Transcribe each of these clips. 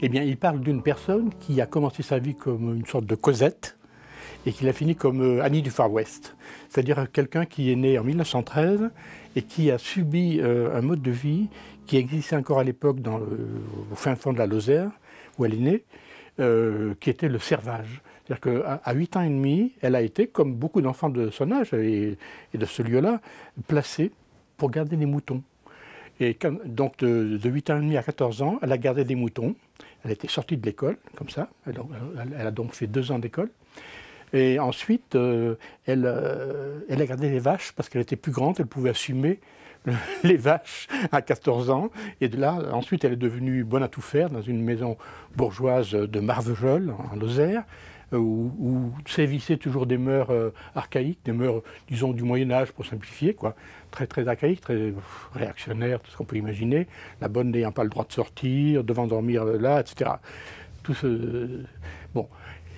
Eh bien, il parle d'une personne qui a commencé sa vie comme une sorte de Cosette et qui l'a fini comme Annie du Far West. C'est-à-dire quelqu'un qui est né en 1913 et qui a subi un mode de vie qui existait encore à l'époque au fin fond de la Lozère, où elle est née, qui était le servage. C'est-à-dire qu'à 8 ans et demi, elle a été, comme beaucoup d'enfants de son âge et de ce lieu-là, placée pour garder les moutons. Et donc de 8 ans et demi à 14 ans, elle a gardé des moutons. Elle était sortie de l'école, comme ça. Elle a donc fait 2 ans d'école. Et ensuite, elle a gardé les vaches parce qu'elle était plus grande, elle pouvait assumer les vaches à 14 ans. Et de là, ensuite, elle est devenue bonne à tout faire dans une maison bourgeoise de Marvejols, en Lozère, où sévissaient toujours des mœurs archaïques, des mœurs, disons, du Moyen-Âge pour simplifier, quoi. Très, très archaïques, très réactionnaires, tout ce qu'on peut imaginer. La bonne n'ayant pas le droit de sortir, devant dormir là, etc. Tout ce... Bon.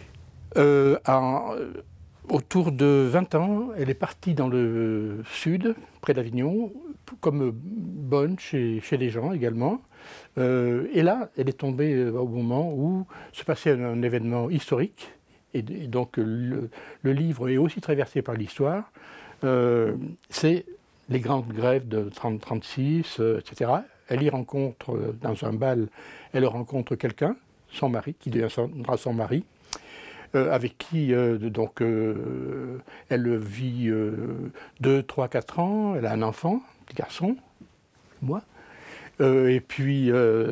Autour de 20 ans, elle est partie dans le sud, près d'Avignon, comme bonne chez les gens également. Et là, elle est tombée au moment où se passait un événement historique. Et donc, le livre est aussi traversé par l'histoire. C'est les grandes grèves de 30-36, etc. Elle y rencontre, dans un bal, elle rencontre quelqu'un, son mari, qui deviendra son mari. Avec qui elle vit 2, 3, 4 ans, elle a un enfant, un petit garçon, moi. Et puis,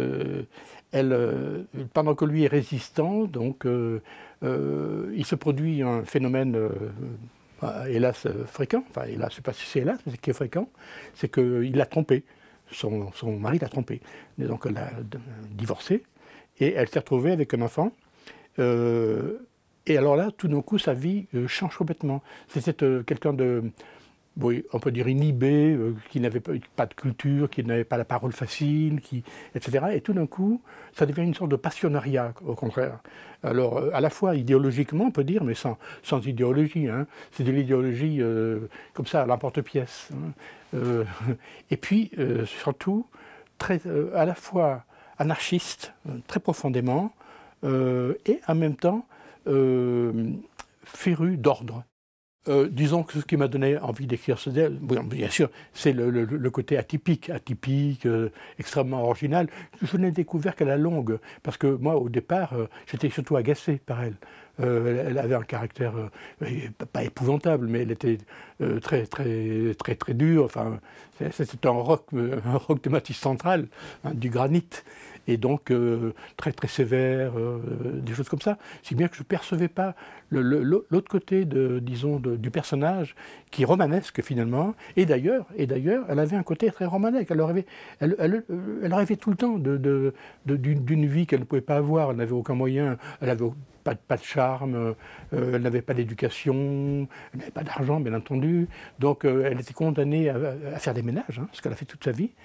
pendant que lui est résistant, donc, il se produit un phénomène, hélas, fréquent, enfin hélas, je ne sais pas si c'est hélas, mais c'est qui est fréquent, c'est qu'il l'a trompée, son mari l'a trompée. Donc elle a divorcé, et elle s'est retrouvée avec un enfant. Et alors là, tout d'un coup, sa vie change complètement. C'était quelqu'un de, oui, on peut dire inhibé, qui n'avait pas de culture, qui n'avait pas la parole facile, etc. Et tout d'un coup, ça devient une sorte de passionnariat, au contraire. Alors, à la fois idéologiquement, on peut dire, mais sans idéologie. Hein. C'est de l'idéologie comme ça, à l'emporte-pièce. Hein. Et puis, surtout, à la fois anarchiste, très profondément, et en même temps, féru d'ordre. Disons que ce qui m'a donné envie d'écrire ce livre, bon, bien sûr, c'est le côté atypique, extrêmement original. Je n'ai découvert qu'à la longue, parce que moi, au départ, j'étais surtout agacé par elle. Elle avait un caractère pas épouvantable, mais elle était très dure. Enfin, c'était un roc de Mathis central, hein, du granit. Et donc très sévère, des choses comme ça. Si bien que je ne percevais pas l'autre côté, disons, du personnage, qui est romanesque finalement. Et d'ailleurs, elle avait un côté très romanesque. Elle rêvait tout le temps d'une vie qu'elle ne pouvait pas avoir. Elle n'avait aucun moyen, elle n'avait pas de charme, elle n'avait pas d'éducation, elle n'avait pas d'argent, bien entendu. Donc elle était condamnée à faire des ménages, hein, ce qu'elle a fait toute sa vie.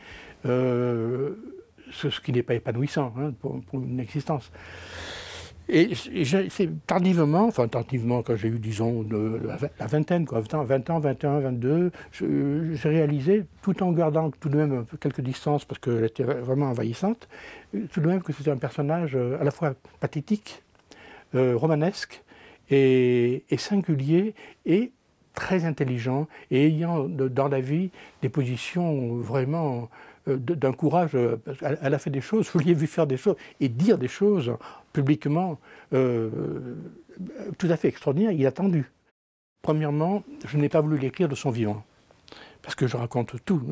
Ce qui n'est pas épanouissant, hein, pour une existence. Et c'est tardivement, quand j'ai eu, disons, la vingtaine, quoi, 20 ans, 21, 22, j'ai réalisé, tout en gardant tout de même quelques distances, parce qu'elle était vraiment envahissante, tout de même que c'était un personnage à la fois pathétique, romanesque et singulier, et très intelligent, et ayant dans la vie des positions vraiment d'un courage. Elle a fait des choses, je l'ai vu faire des choses et dire des choses publiquement tout à fait extraordinaires. Il a attendu. Premièrement, je n'ai pas voulu l'écrire de son vivant, parce que je raconte tout.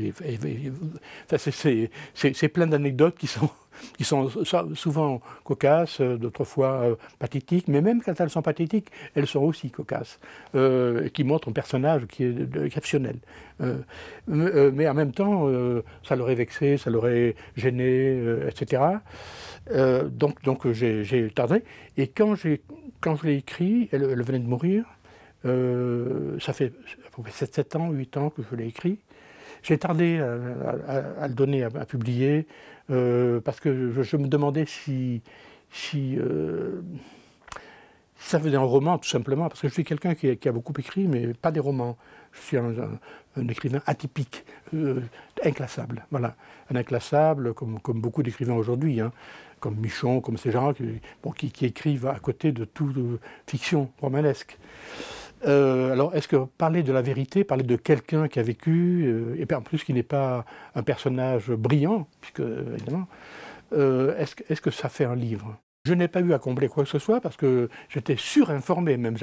C'est plein d'anecdotes qui sont souvent cocasses, d'autres fois pathétiques, mais même quand elles sont pathétiques, elles sont aussi cocasses, qui montrent un personnage qui est exceptionnel. Mais en même temps, ça l'aurait vexé, ça l'aurait gêné, etc. Donc j'ai tardé. Et quand je l'ai écrit, elle venait de mourir. Ça fait à peu près 7 ans, 8 ans que je l'ai écrit. J'ai tardé à le donner, à publier, parce que je me demandais si Ça faisait un roman, tout simplement, parce que je suis quelqu'un qui a beaucoup écrit, mais pas des romans. Je suis un écrivain atypique, inclassable. Voilà, un inclassable, comme beaucoup d'écrivains aujourd'hui, hein, comme Michon, comme ces gens qui écrivent à côté de toute fiction romanesque. Alors, est-ce que parler de la vérité, parler de quelqu'un qui a vécu, et en plus qui n'est pas un personnage brillant, puisque, évidemment, est-ce que ça fait un livre? Je n'ai pas eu à combler quoi que ce soit parce que j'étais surinformé même.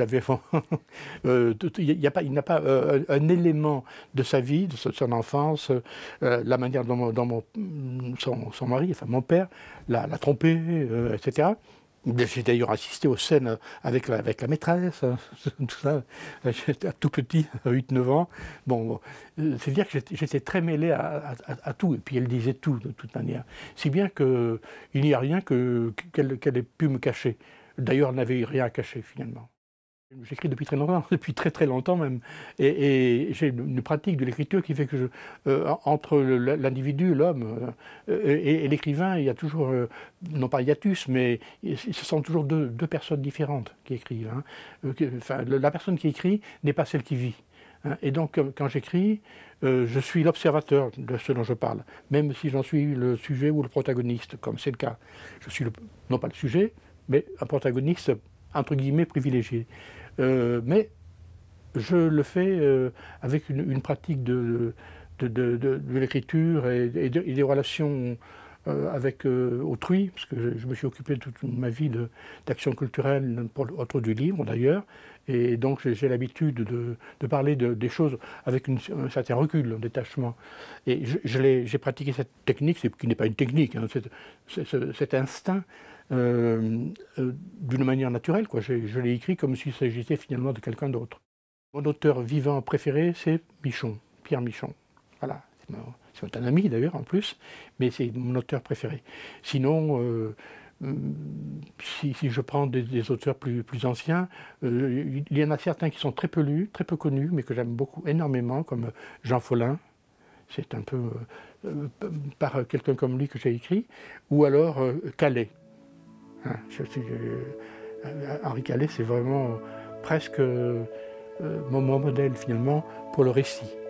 Il n'y a pas un élément de sa vie, de son enfance, la manière dont son mari, enfin mon père, l'a trompé, etc. J'ai d'ailleurs assisté aux scènes avec la maîtresse, tout ça. J'étais tout petit, à 8-9 ans. Bon, c'est dire que j'étais très mêlé à tout, et puis elle disait tout, de toute manière. Si bien qu'il n'y a rien qu'elle ait pu me cacher. D'ailleurs, elle n'avait rien à cacher, finalement. J'écris depuis très longtemps, depuis très très longtemps même, et j'ai une pratique de l'écriture qui fait que entre l'individu, l'homme, et l'écrivain, il y a toujours, non pas hiatus, mais ce sont toujours deux personnes différentes qui écrivent. Hein. Enfin, la personne qui écrit n'est pas celle qui vit. Hein. Et donc, quand j'écris, je suis l'observateur de ce dont je parle, même si j'en suis le sujet ou le protagoniste, comme c'est le cas. Je suis non pas le sujet, mais un protagoniste entre guillemets privilégié. Mais je le fais avec une pratique de l'écriture et des relations avec autrui, parce que je me suis occupé toute ma vie d'action culturelle autour du livre d'ailleurs, et donc j'ai l'habitude de parler des choses avec un certain recul, un détachement. Et j'ai pratiqué cette technique, qui n'est pas une technique, hein, cet instinct, d'une manière naturelle, quoi. Je l'ai écrit comme s'il s'agissait finalement de quelqu'un d'autre. Mon auteur vivant préféré, c'est Michon, Pierre Michon. Voilà, c'est un ami d'ailleurs en plus, mais c'est mon auteur préféré. Sinon, si je prends des auteurs plus anciens, il y en a certains qui sont très peu lus, très peu connus, mais que j'aime beaucoup, énormément, comme Jean Follin. C'est un peu par quelqu'un comme lui que j'ai écrit, ou alors Calais. Hein, Henri Calais, c'est vraiment presque mon modèle finalement pour le récit.